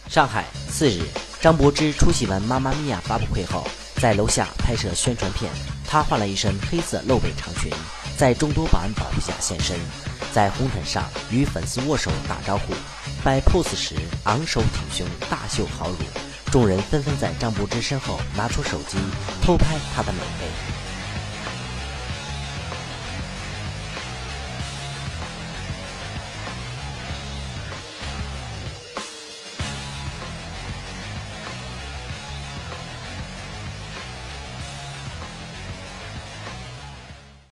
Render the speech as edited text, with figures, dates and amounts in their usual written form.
上海4日，张柏芝出席完《妈妈咪呀》发布会后，在楼下拍摄宣传片。她换了一身黑色露背长裙，在众多保安保护下现身，在红毯上与粉丝握手打招呼，摆 pose 时昂首挺胸，大秀好乳。众人纷纷在张柏芝身后拿出手机偷拍她的美背。